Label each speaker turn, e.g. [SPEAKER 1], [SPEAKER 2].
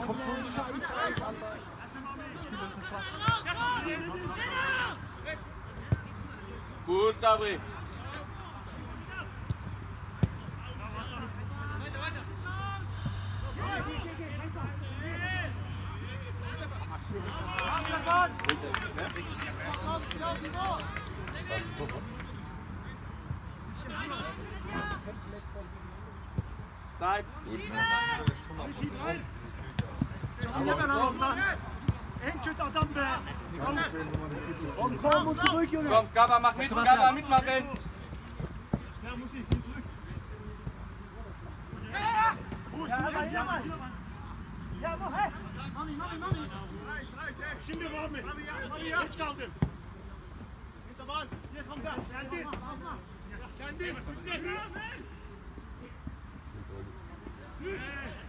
[SPEAKER 1] kommt so ein Scheiß Eis an.
[SPEAKER 2] Gut, Sabri. Zeit.
[SPEAKER 1] Komm und zurück, Junge.
[SPEAKER 2] Komm, Gabba, mach mit, Gabba, mitmachen.
[SPEAKER 3] Şimdi Rami. Geç kaldın. Tamam. Yes, Hamza. Kendi. Kendi.